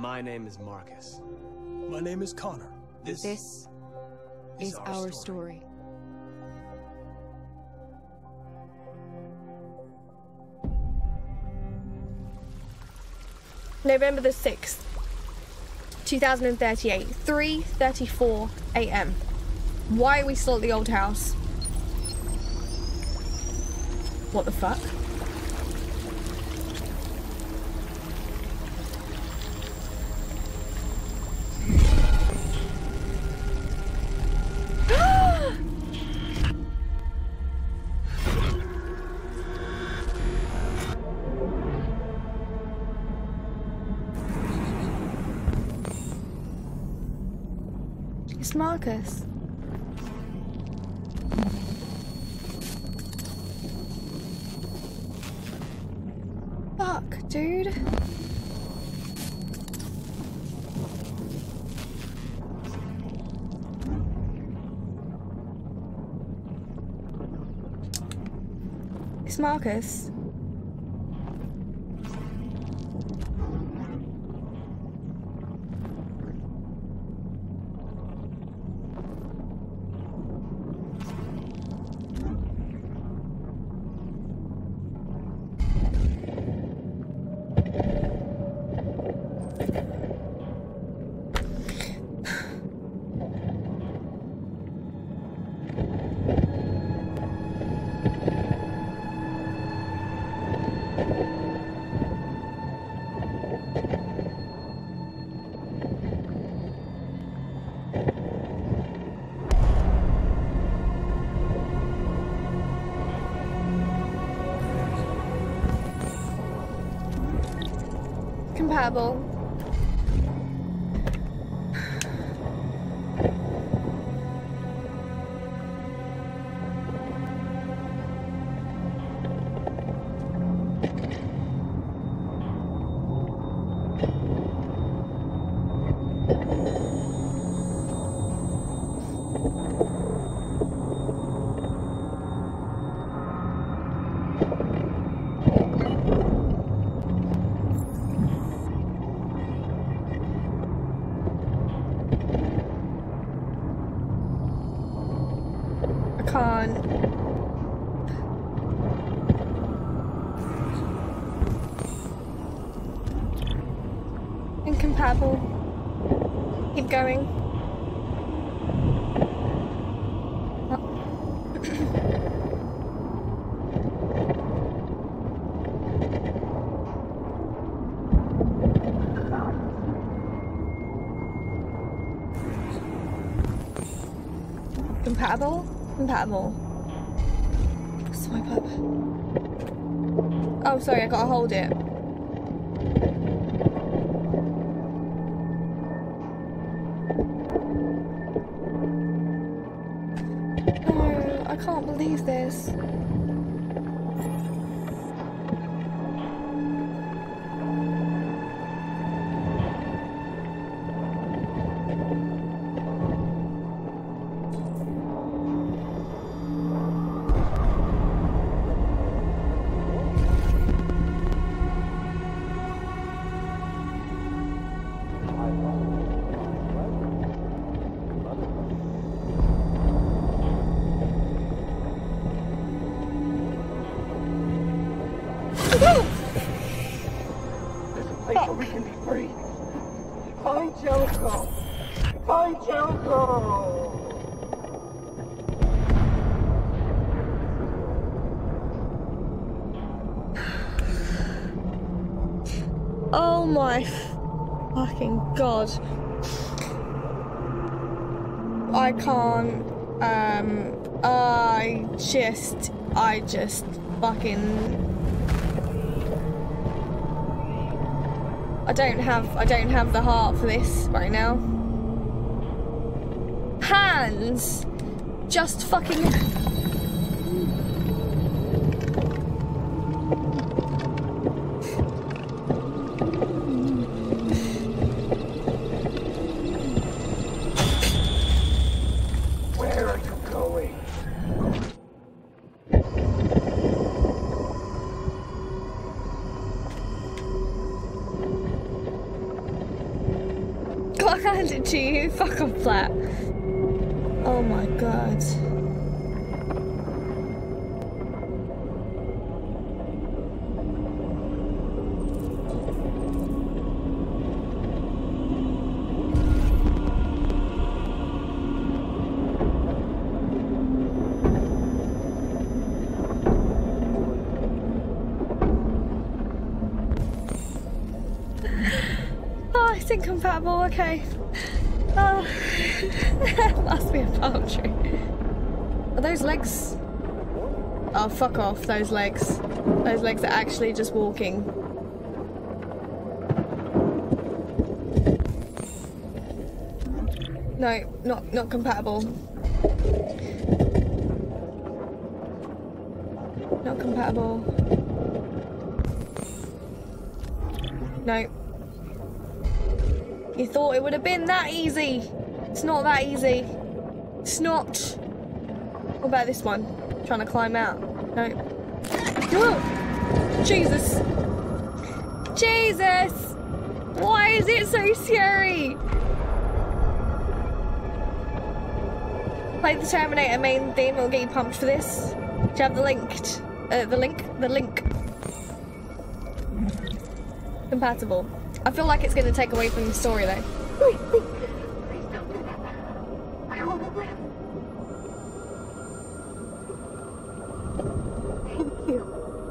My name is Marcus. My name is Connor. This is our story. November the 6th, 2038, 3:34 AM. Why are we still at the old house? What the fuck? It's Marcus. Fuck, dude. It's Marcus. Compatible. Incompatible. Keep going. Compatible? Compatible. Swipe up. Oh, sorry, I gotta hold it. No, I can't believe this. Oh my fucking god. I can't, I just fucking... I don't have the heart for this right now. Hands! Just fucking... hand it to you. Fuck off, flat. Oh my god. Incompatible, okay. Oh, must be a palm tree. Are those legs? Oh, fuck off, those legs. Those legs are actually just walking. No, not compatible. Not compatible. No. You thought it would have been that easy. It's not that easy. It's not. What about this one? Trying to climb out. No. Whoa! Jesus. Jesus! Why is it so scary? Play the Terminator main theme, it'll get you pumped for this. Do you have the link? The link. Compatible. I feel like it's going to take away from the story though. Please don't do that. I want to live. Thank you.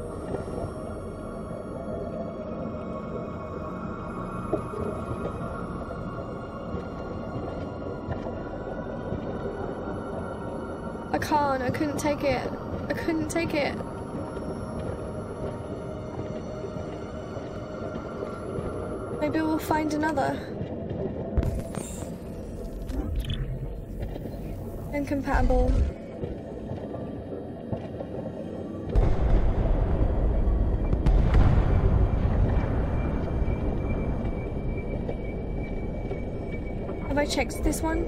I can't. I couldn't take it. I couldn't take it. Maybe we'll find another. Incompatible. Have I checked this one?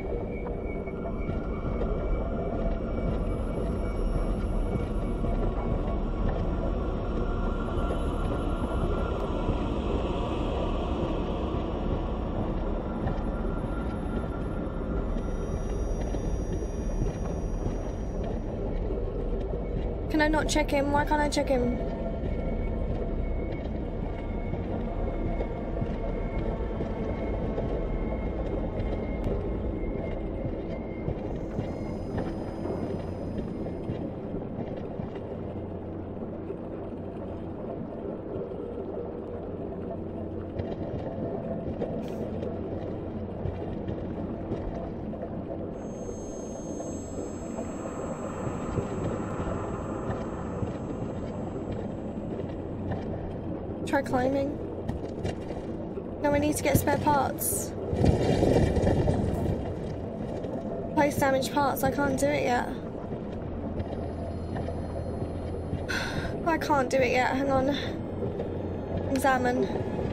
Can I not check him? Why can't I check him? Try climbing. No, I need to get spare parts. Place damaged parts, I can't do it yet. I can't do it yet, hang on. Examine.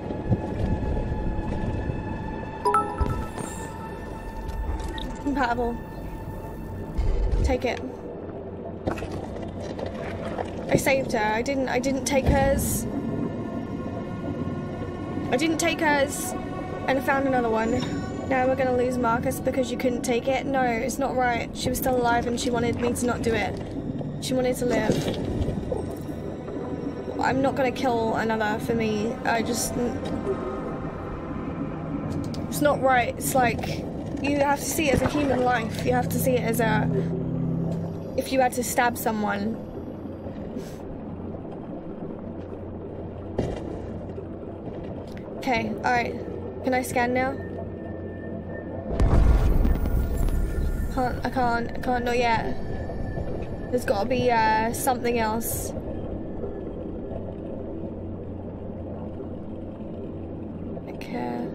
Compatible. Take it. I saved her. I didn't take hers. I didn't take hers, and I found another one. Now we're gonna lose Marcus because you couldn't take it? No, it's not right. She was still alive and she wanted me to not do it. She wanted to live. I'm not gonna kill another for me. It's not right. It's like, you have to see it as a human life. You have to see it as a... If you had to stab someone. Okay, alright. Can I scan now? I can't, not yet. There's gotta be, something else. Okay.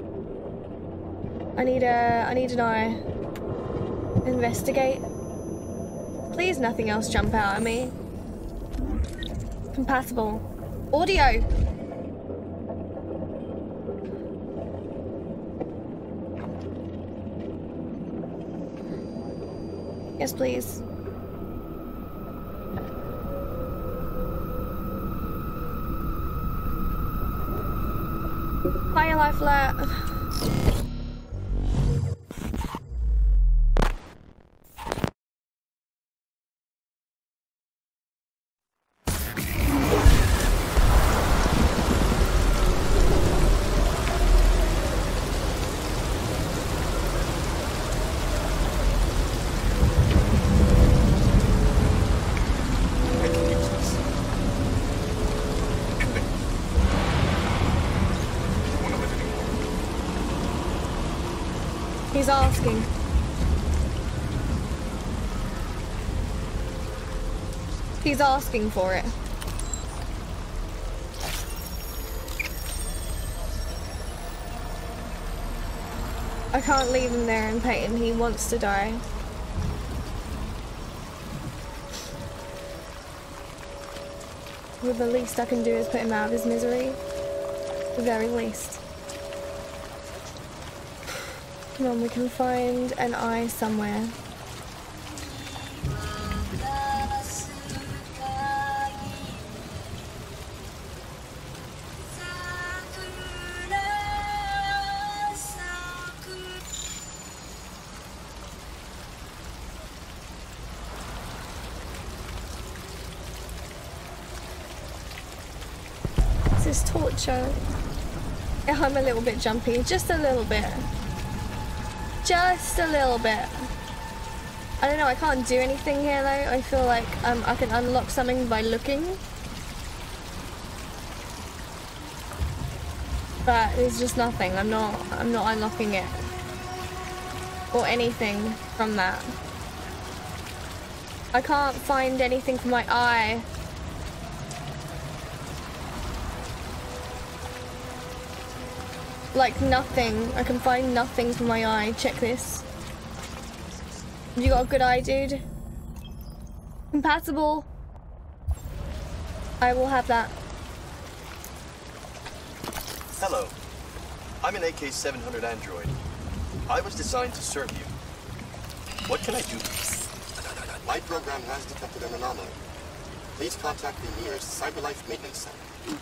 I need an eye. Investigate. Please nothing else jump out at me. Compatible. Audio! Yes, please. Higher life alert. He's asking. He's asking for it. I can't leave him there in pain. He wants to die. Well, the least I can do is put him out of his misery. The very least. Come on, we can find an eye somewhere. This is torture. I'm a little bit jumpy, just a little bit. Just a little bit. I don't know, I can't do anything here though. I feel like I can unlock something by looking. But there's just nothing. I'm not unlocking it. Or anything from that. I can't find anything for my eye. Like nothing. I can find nothing for my eye. Check this. Have you got a good eye, dude? Compatible. I will have that. Hello. I'm an AK-700 android. I was designed to serve you. What can I do? My program has detected an anomaly. Please contact the nearest CyberLife Maintenance Center.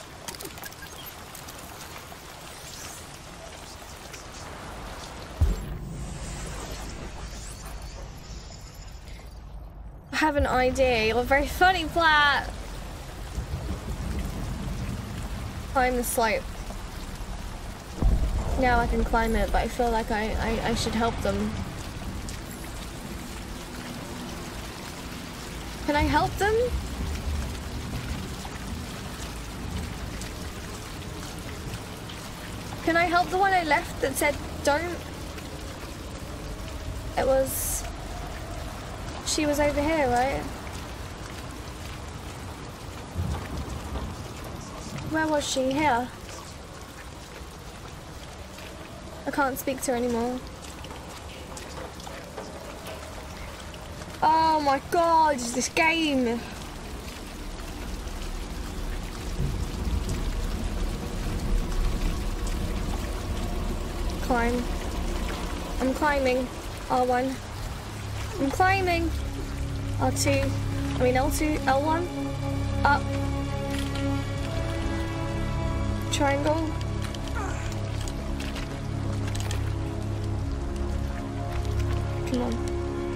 I have an idea. You're very funny, Platt. Climb the slope. Now I can climb it, but I feel like I should help them. Can I help them? Can I help the one I left that said don't? It was... She was over here, right? Where was she? Here. I can't speak to her anymore. Oh my god, it's this game! Climb. I'm climbing. R1. I'm climbing. R2. I mean L2. L1. Up. Triangle. Come on.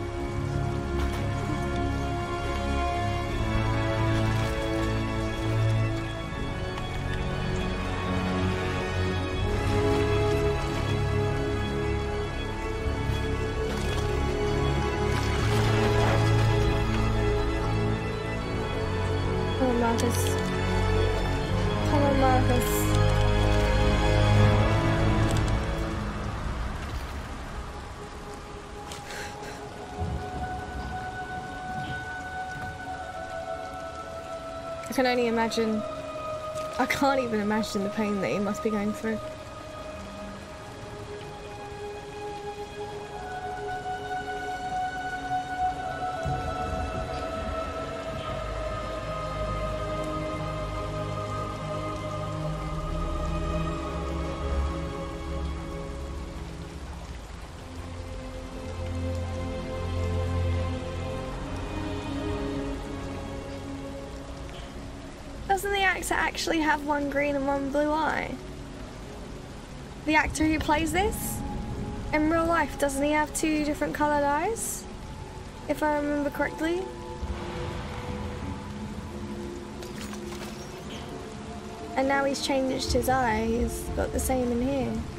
Marcus. Come on, Marcus. I can only imagine. I can't even imagine the pain that he must be going through. Doesn't the actor actually have one green and one blue eye? The actor who plays this? In real life, doesn't he have two different coloured eyes? If I remember correctly? And now he's changed his eye, he's got the same in here.